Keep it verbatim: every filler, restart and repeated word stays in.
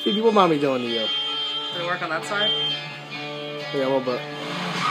Phoebe, what mommy doing to you? Did it work on that side? Yeah, a little bit.